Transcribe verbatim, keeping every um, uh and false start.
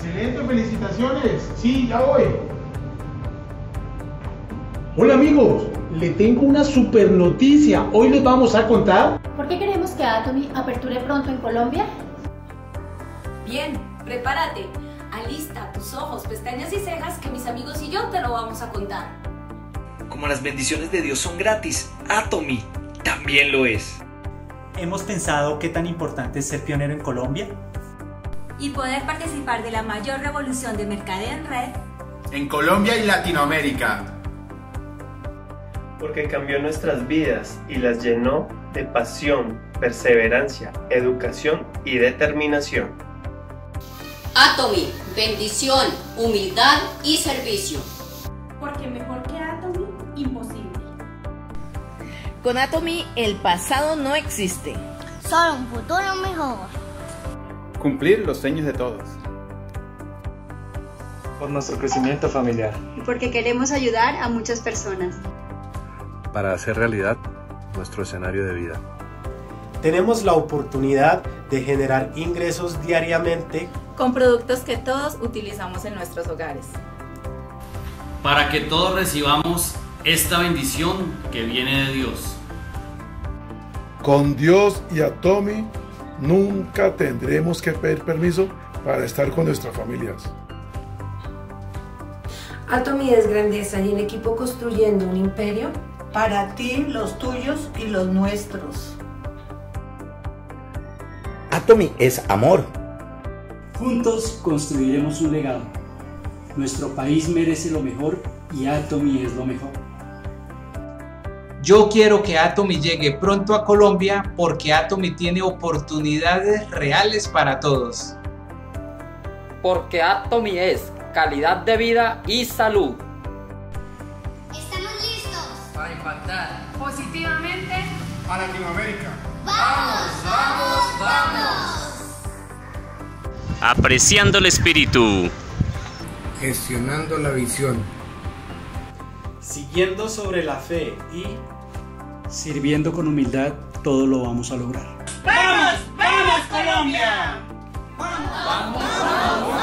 Excelente, felicitaciones. Sí, ya voy. Hola amigos, le tengo una super noticia. Hoy les vamos a contar ¿por qué queremos que Atomy aperture pronto en Colombia? Bien, prepárate. Alista tus ojos, pestañas y cejas que mis amigos y yo te lo vamos a contar. Como las bendiciones de Dios son gratis, Atomy también lo es. Hemos pensado qué tan importante es ser pionero en Colombia Y poder participar de la mayor revolución de mercadeo en red en Colombia y Latinoamérica. Porque cambió nuestras vidas y las llenó de pasión, perseverancia, educación y determinación. Atomy, bendición, humildad y servicio. Porque mejor que Atomy, imposible. Con Atomy el pasado no existe. Solo un futuro mejor. Cumplir los sueños de todos. Por nuestro crecimiento familiar. Y porque queremos ayudar a muchas personas. Para hacer realidad nuestro escenario de vida. Tenemos la oportunidad de generar ingresos diariamente con productos que todos utilizamos en nuestros hogares. Para que todos recibamos esta bendición que viene de Dios. Con Dios y Atomy nunca tendremos que pedir permiso para estar con nuestras familias. Atomy es grandeza y en equipo construyendo un imperio. Para ti, los tuyos y los nuestros. Atomy es amor. Juntos construiremos un legado. Nuestro país merece lo mejor y Atomy es lo mejor. Yo quiero que Atomy llegue pronto a Colombia porque Atomy tiene oportunidades reales para todos. Porque Atomy es calidad de vida y salud. Estamos listos para impactar positivamente a Latinoamérica. ¡Vamos, vamos, vamos! Apreciando el espíritu. Gestionando la visión. Siguiendo sobre la fe y sirviendo con humildad, todo lo vamos a lograr. ¡Vamos, vamos Colombia! ¡Vamos, vamos!